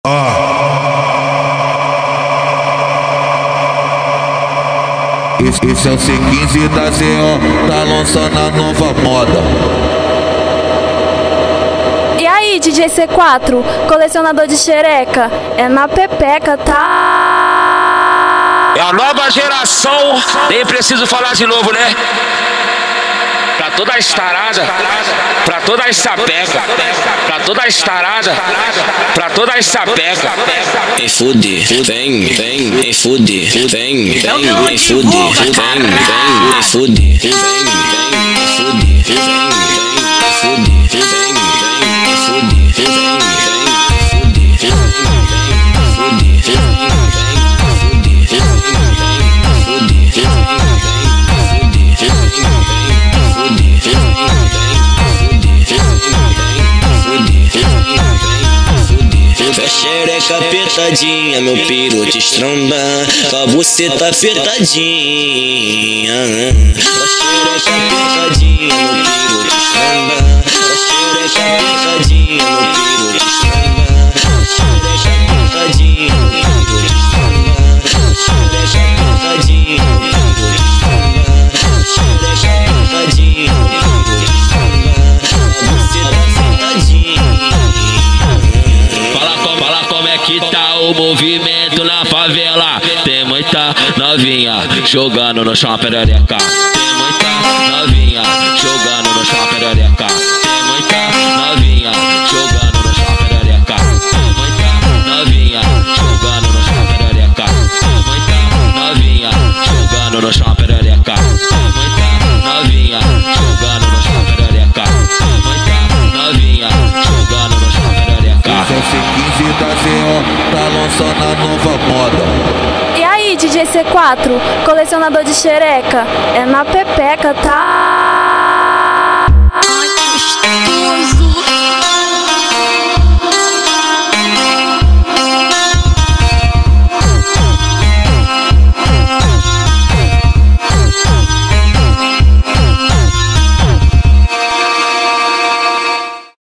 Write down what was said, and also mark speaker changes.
Speaker 1: Esse é o C15 da Zeon, tá lançando a nova moda.
Speaker 2: E aí, DJ C4, colecionador de xereca, é na pepeca, tá?
Speaker 3: É a nova geração, nem preciso falar de novo, né? Pra toda a estarada, pra toda a sapeca, pra toda a estarada, pra toda a sapeca.
Speaker 4: Vem fuder, vem, vem fuder, vem, vem fuder, vem, vem fuder, vem, vem fuder, vem, vem fuder, vem, vem fuder, vem, vem fuder, vem, vem xereca apertadinha, meu piro te estromba, tua buceta apertadinha. Tua xereca apertadinha, meu piro te estromba, tua xereca apertadinha, meu piro te estromba, tua xereca apertadinha, meu piro te estromba, tua xereca apertadinha, meu piro te estromba, tua xereca apertadinha, meu piro te estromba, tua buceta apertadinha.
Speaker 5: Fala como é que tá o movimento na favela. Tem muita novinha jogando no chão a perereca. Tem muita novinha jogando no chão a perereca. Tem muita novinha jogando no chão a perereca. Tem muita novinha jogando no chão a perereca. Tem muita novinha jogando no chão a perereca. Tem muita novinha jogando no chão a perereca. Tem muita novinha jogando no chão a perereca.
Speaker 1: Esse é o C15 da Zeon, tá lançando a nova moda.
Speaker 2: E aí, DJ C4, colecionador de xereca, é na pepeca, tá?
Speaker 6: Ai, que gostoso.